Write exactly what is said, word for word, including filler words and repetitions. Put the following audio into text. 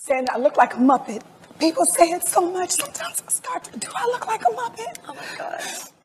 saying I look like a Muppet. People say it so much, sometimes I start to, do I look like a Muppet? Oh my God.